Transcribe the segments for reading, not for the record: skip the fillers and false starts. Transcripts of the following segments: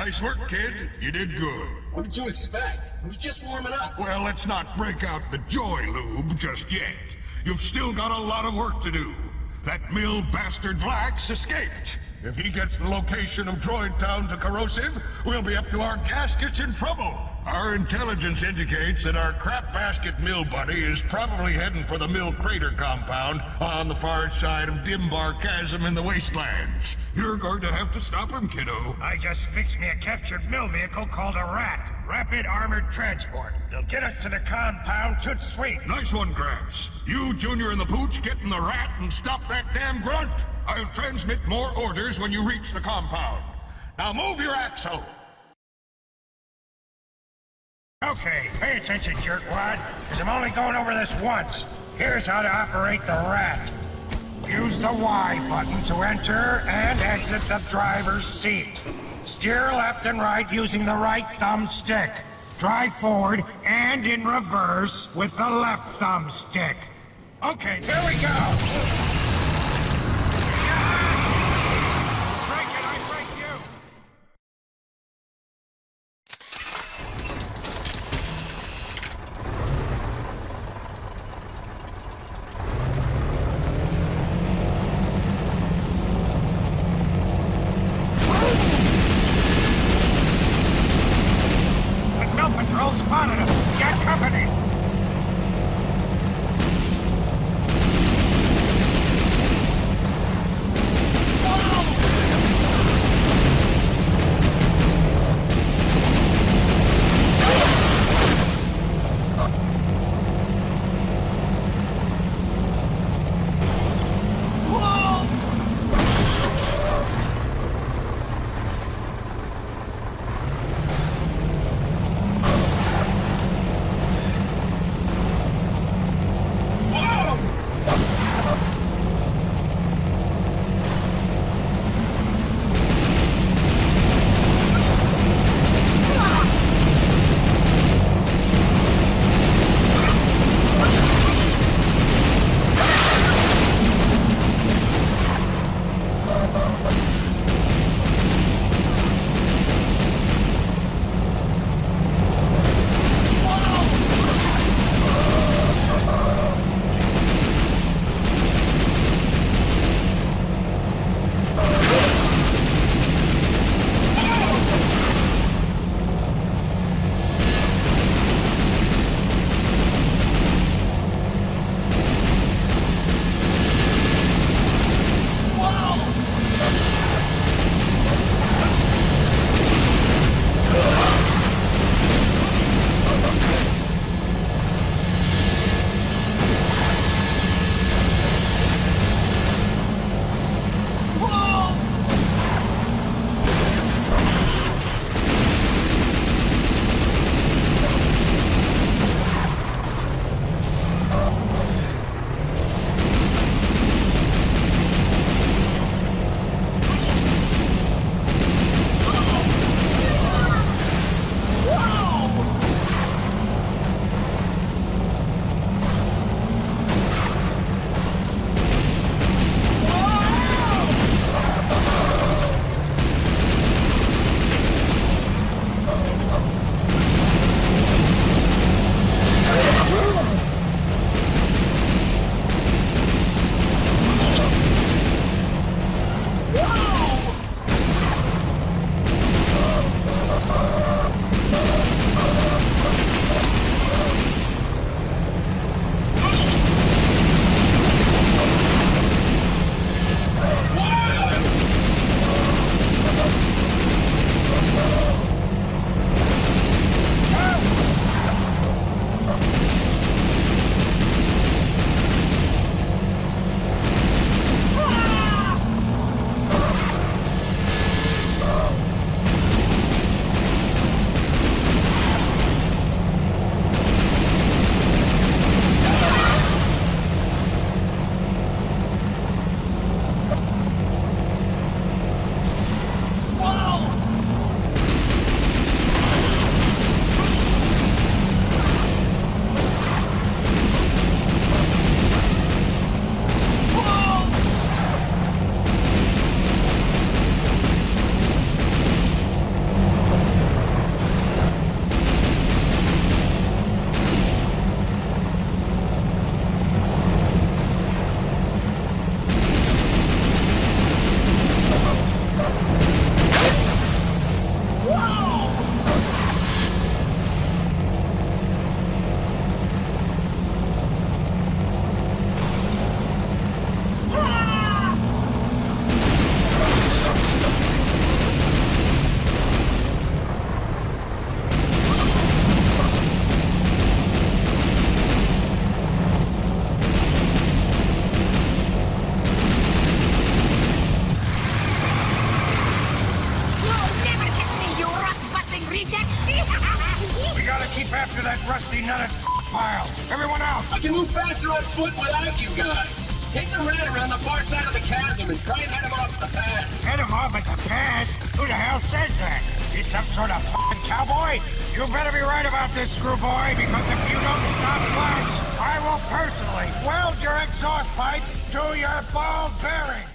Nice work, kid. You did good. What did you expect? It was just warming up. Well, let's not break out the joy lube just yet. You've still got a lot of work to do. That mill bastard Vlax escaped. If he gets the location of Droid Town to Corrosive, we'll be up to our gaskets in trouble. Our intelligence indicates that our crap basket mill buddy is probably heading for the mill crater compound on the far side of Dimbar Chasm in the Wastelands. You're going to have to stop him, kiddo. I just fixed me a captured mill vehicle called a RAT. Rapid Armored Transport. It'll get us to the compound toot sweet. Nice one, Gramps. You, Junior, and the Pooch get in the RAT and stop that damn grunt. I'll transmit more orders when you reach the compound. Now move your axle. Okay, pay attention, jerkwad, because I'm only going over this once. Here's how to operate the RAT. Use the Y button to enter and exit the driver's seat. Steer left and right using the right thumbstick. Drive forward and in reverse with the left thumbstick. Okay, here we go! Spotted him! Got company! keep after that rusty nutted pile. Everyone out! I can move faster on foot without you guys. Take the rat around the far side of the chasm and try and head him off the path. Head him off at the pass? Who the hell says that? You some sort of fucking cowboy? You better be right about this, screwboy, because if you don't stop Blacks, I will personally weld your exhaust pipe to your ball bearings.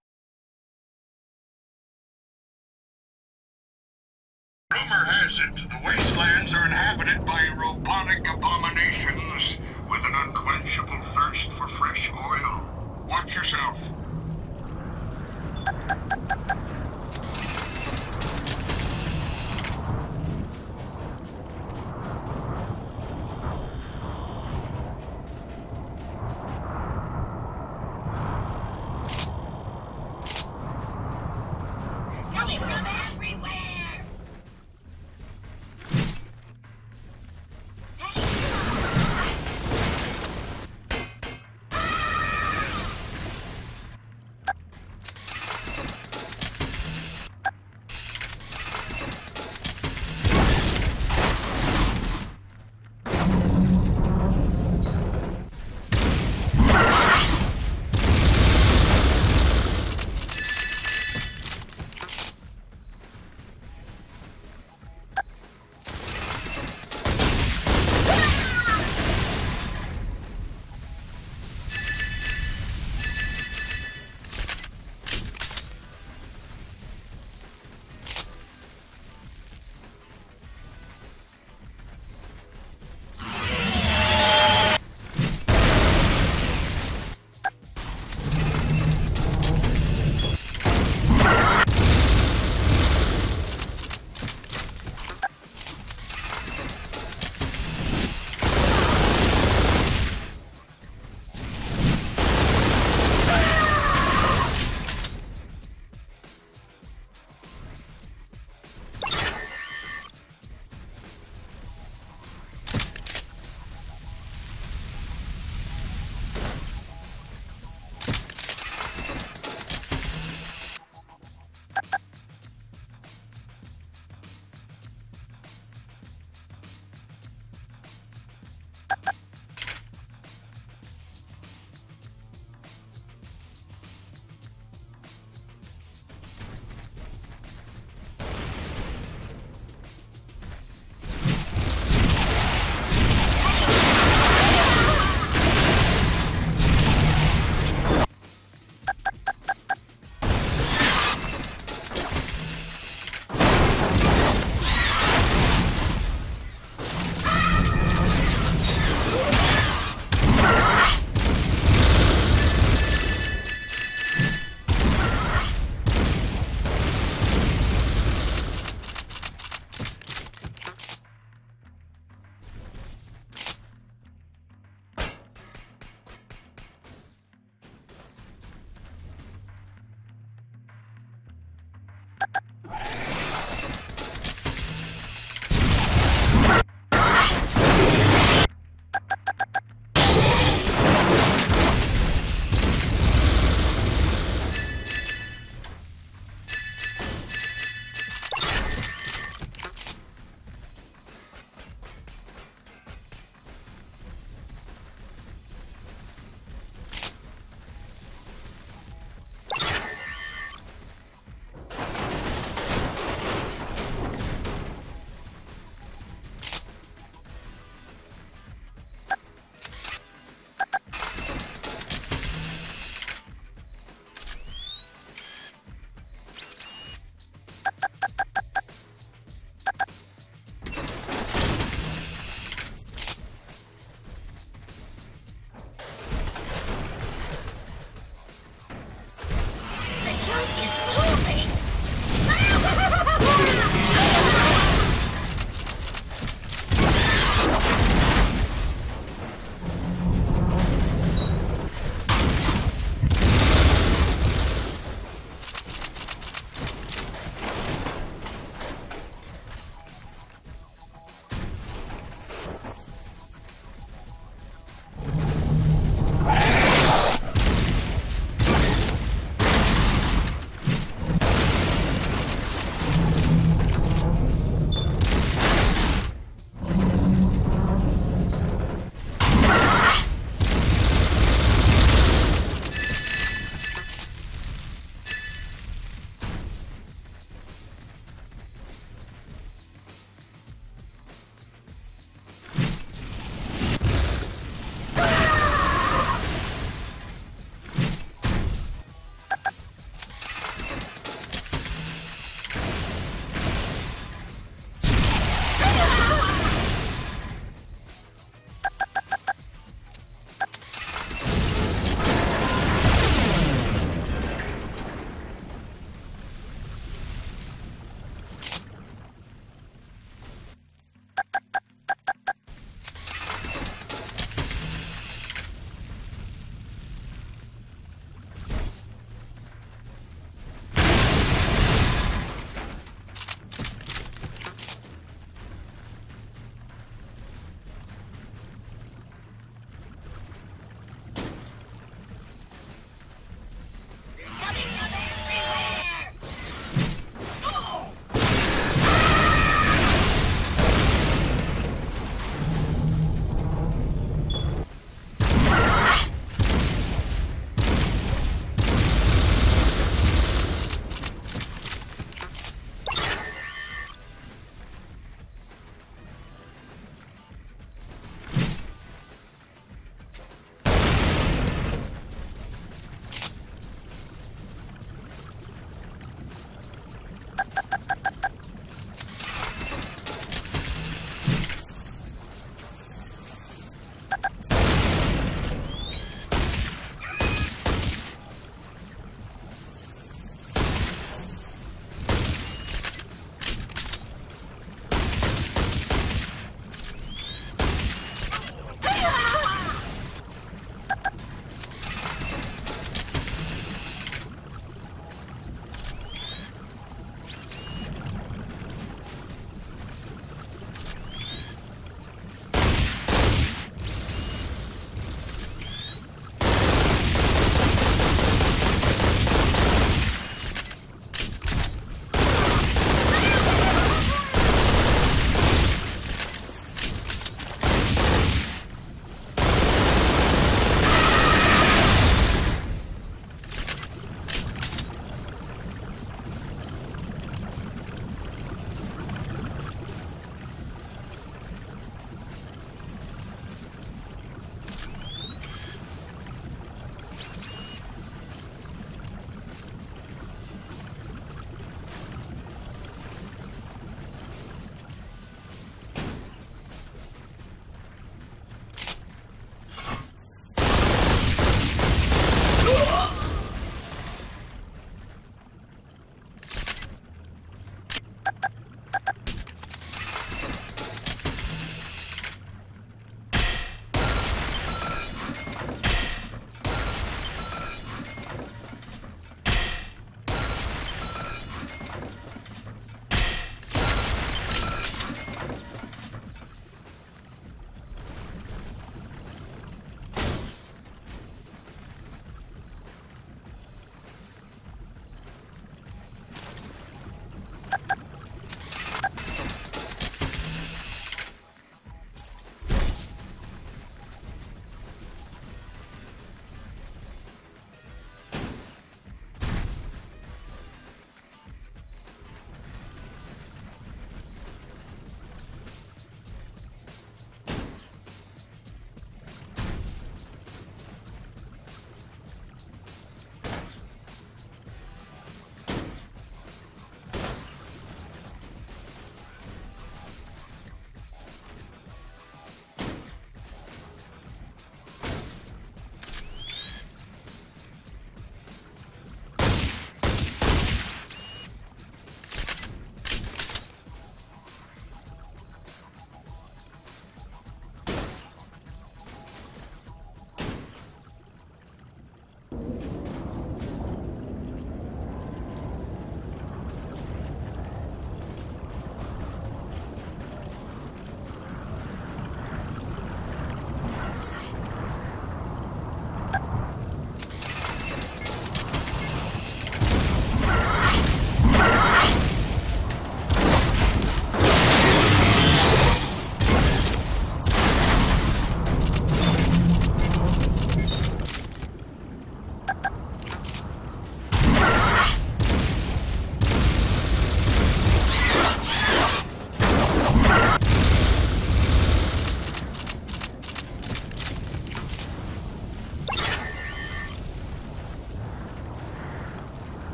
Rumor has it the Wastelands are inhabited by robotic abominations with an unquenchable thirst for fresh oil. Watch yourself. Coming from everywhere!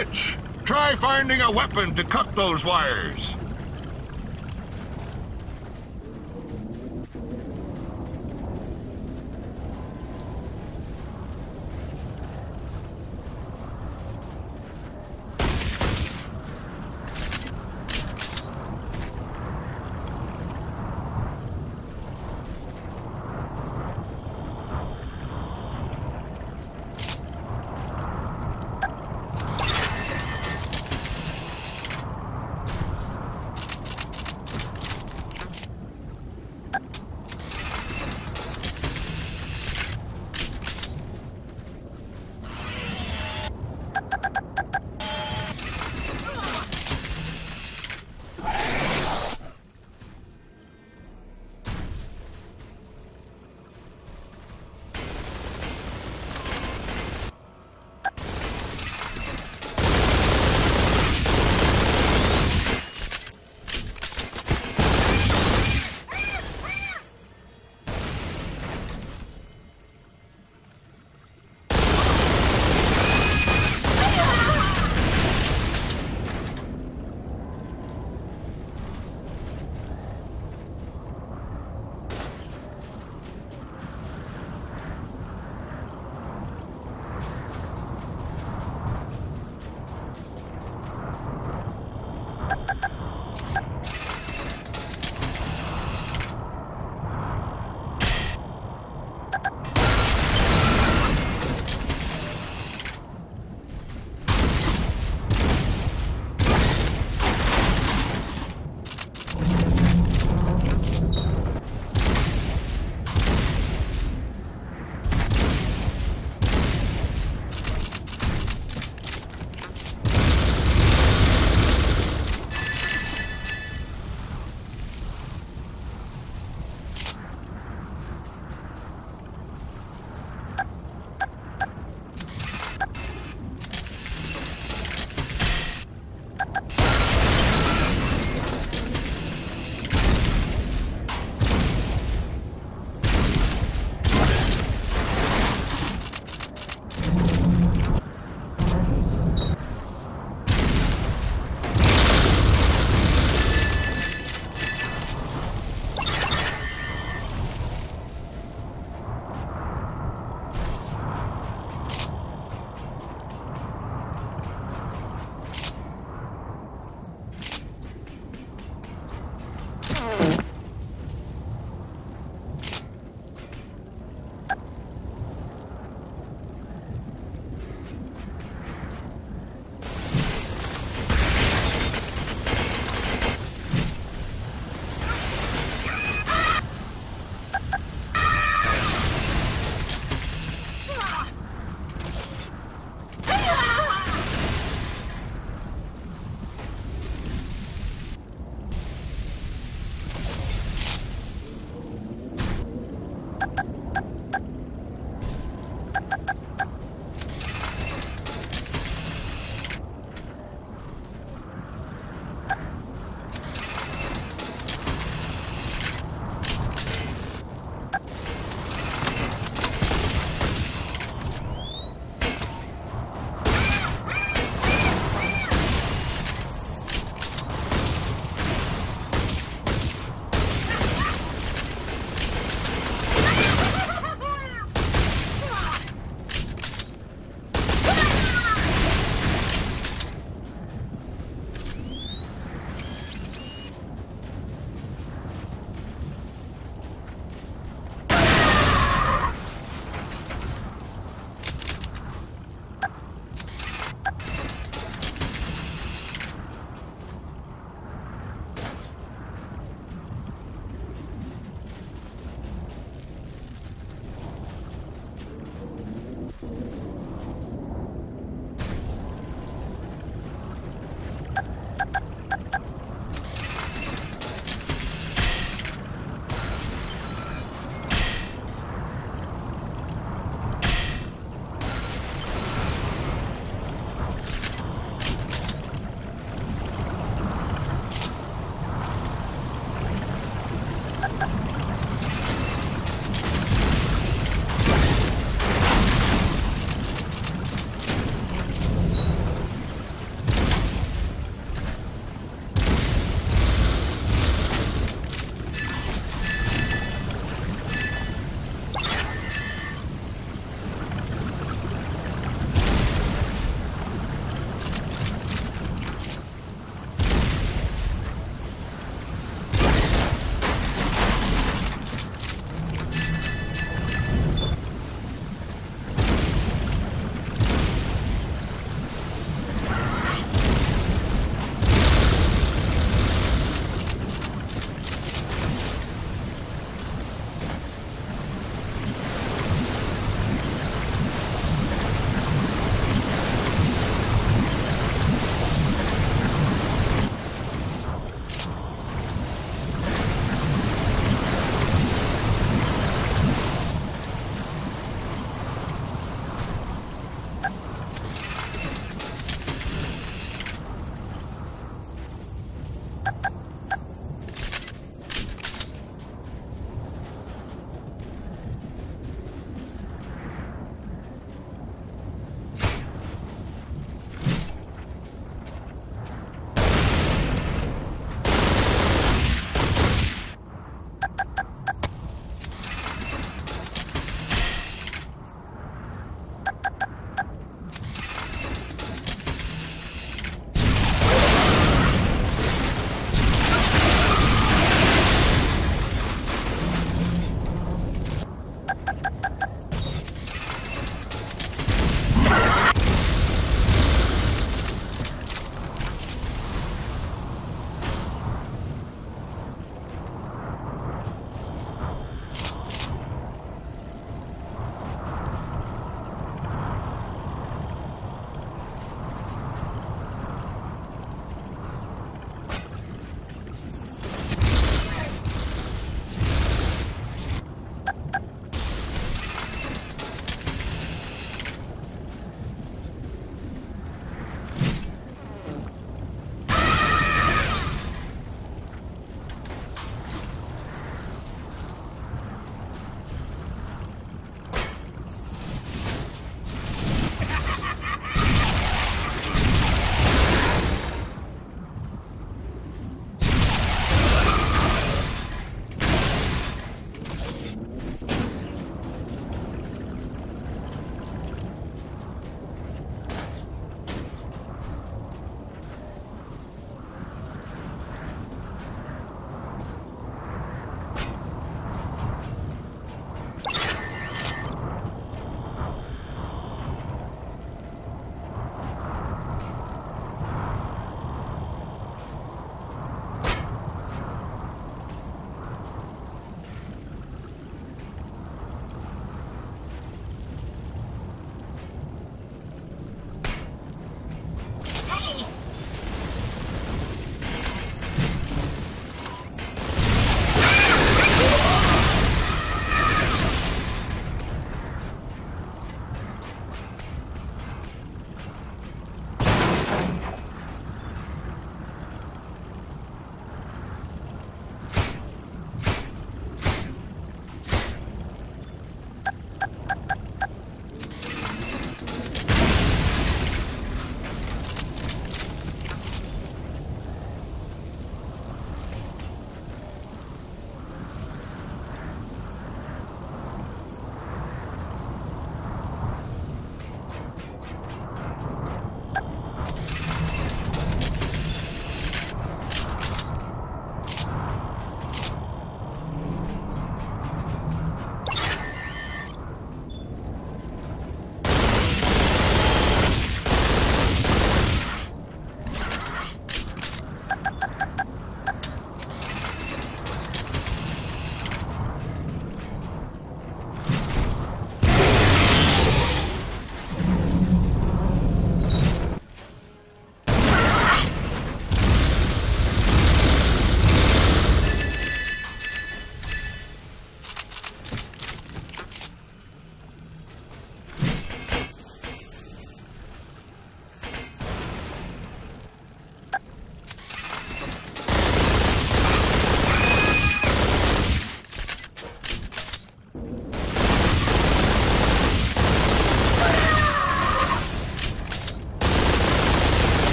switch! Try finding a weapon to cut those wires.